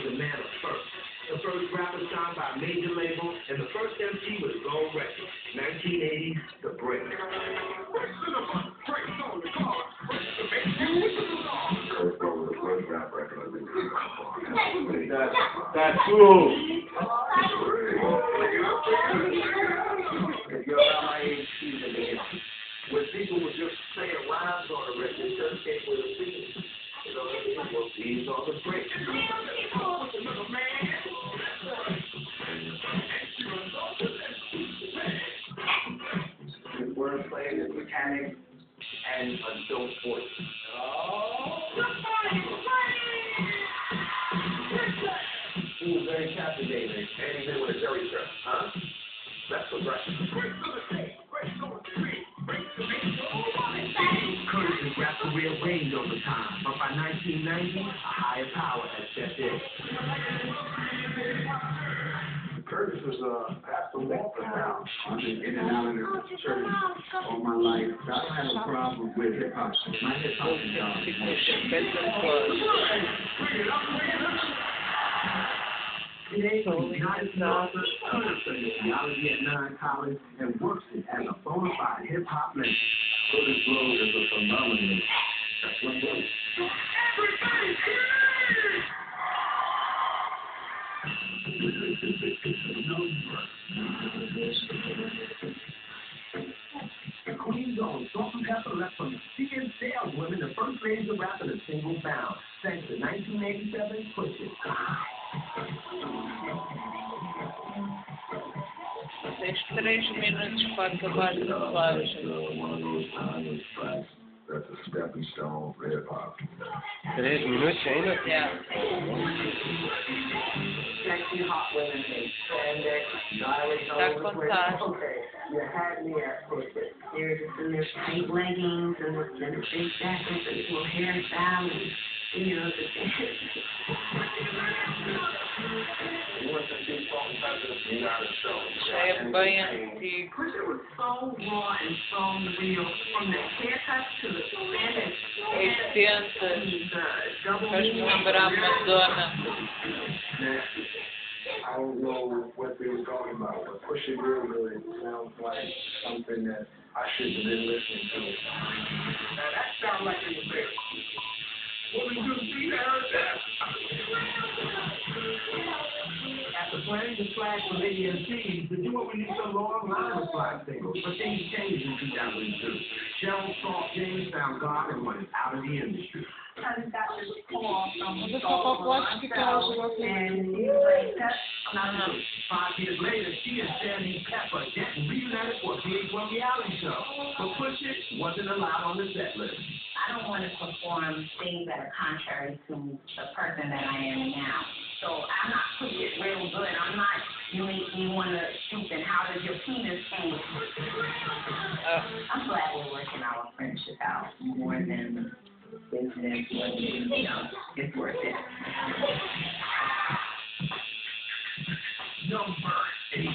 was a man of first. The first rapper signed by a major label, and the first MC with his own record. 1980, The Break. That's cool. If you're around my age, when people would just say rhymes on the record, it doesn't take with a beat. You know, well, these are The Break. Wordplay, mechanics, and adult voice. It was very captivating. Anything with a Jerry curl, huh? That's what right. Curtis's rap career waned over time, but by 1990, a higher power had stepped in. Curtis was absolutely profound. I've been in and out of the church all my life. I don't have a problem with hip hop. My hip hop is Today, he's United States Curtis studied theology at 9 College and works it as a bona fide hip hop legend. Curtis Blow is a phenomenon. That's what blows. The Queen's own Salt and Pepper left from CN saleswomen the first ladies of rap in a single bound. Thanks to 1987 Push It. Tens 3 minutos para acabar de falar. That's a stepping stone for hip hop. 3 minutos ainda? Yeah. Sexy hot women in spandex, dilating Está all over the place. contado. Okay, you had me at Push It. There's tight leggings and the big jackets and little hairstyle and, you know, the You want to see Salt and Pepper? You gotta show them. Já é bem antigo. Push It was so raw and so real, from the haircut to the spandex. 80. Faz-me lembrar Madonna. I don't know what they were talking about, but Push It really sounds like something that I should have been listening to. Now that sounds like it was there. What we do, see that? After planning the flag for AMC, the duo released a long line of flag singles, but things changed in 2002. João saw James found God and wanted out of the industry. Curtis got this call from Onde só pode que ela jogou and he was like, that's not enough. 5 years later, she and Sandy Pepper getting reunited for a VH1 reality show. But Push It wasn't allowed on the set list. I don't want to perform things that are contrary to the person that I am now. So I'm not pushing it real good. I'm not, you make me want to shoot and how does your penis move? I'm glad we're working our friendship out more than business, but you know, it's worth it. Number 8.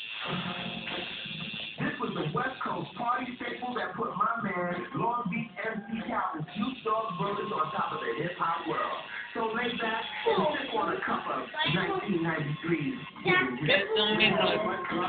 This was the West Coast party staple that put my man, Long Beach MC Calvin's Snoop Dogg brothers on top of the hip-hop world. So lay back and sip on a cup of 1993. Just 1 minuto.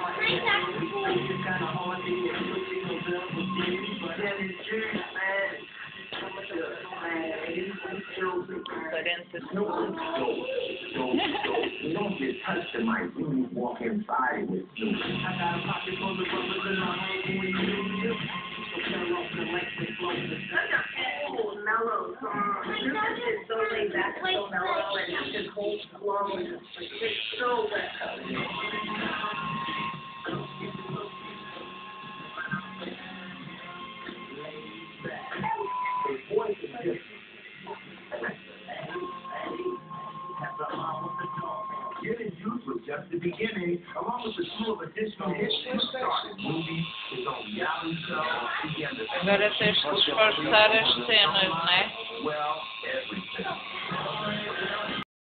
You don't get touched in my room, you walk inside with you. I got a pocket full of rubbers in my home when you need you. So turn off the electric flow. Such a cool, mellow song. This is so laid back and so mellow, and this whole flow is so West Coast. Getting Youth was just the beginning, along with the slew of additional hits. He started movies, his own reality show, began the... Agora tens que esforçar as cenas, não é? Well,